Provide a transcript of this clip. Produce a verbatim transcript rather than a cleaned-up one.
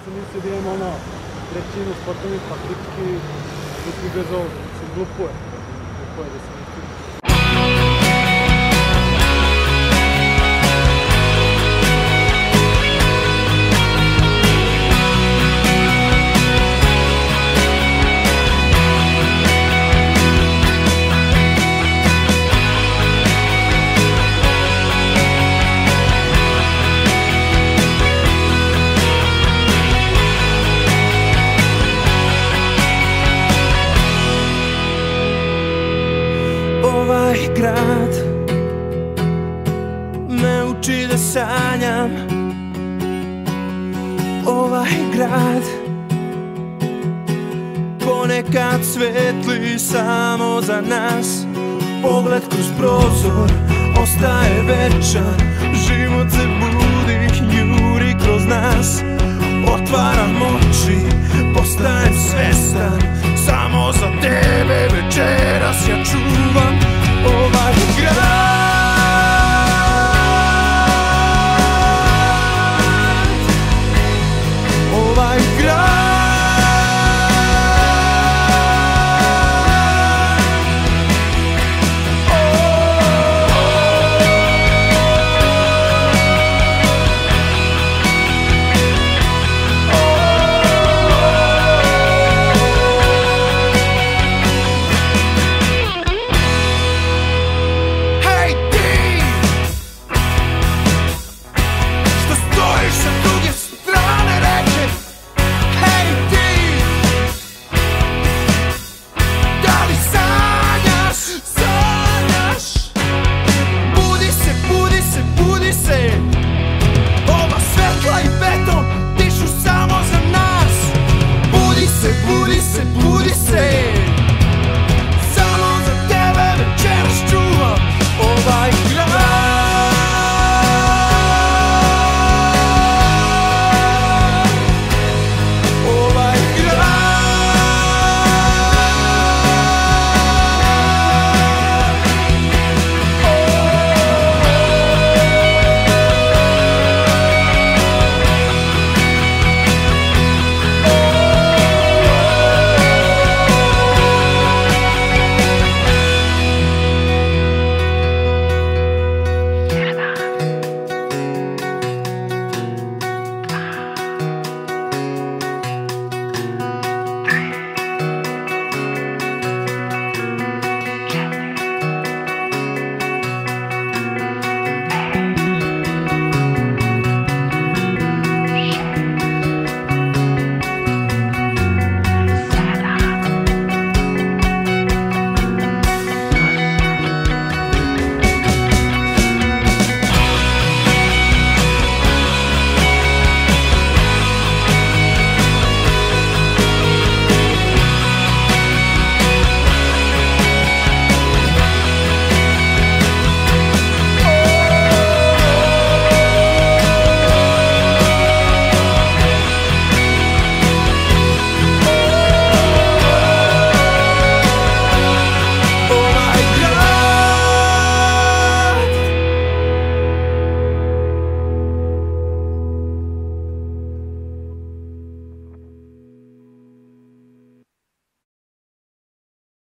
sam mislio da imamo ono trećinu sportovnih faktički i bez ovoga, mislim, glupo je. Glupo je da se ne stiže. Ovaj grad me uči da sanjam. Ovaj grad ponekad svetli samo za nas. Pogled kroz prozor ostaje večan, život se budi.